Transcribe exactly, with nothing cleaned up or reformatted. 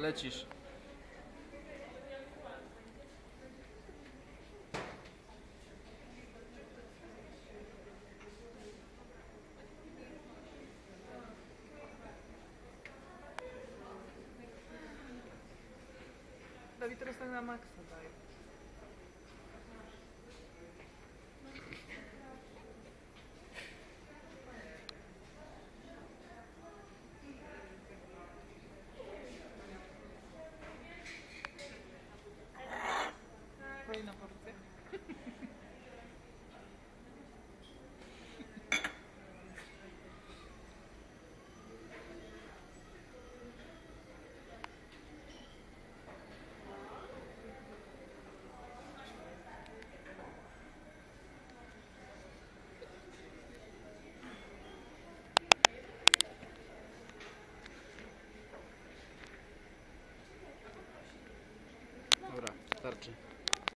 Lecisz. Dawid, teraz tak na maksa daj. Kolejna porcja. Dobra, starczy.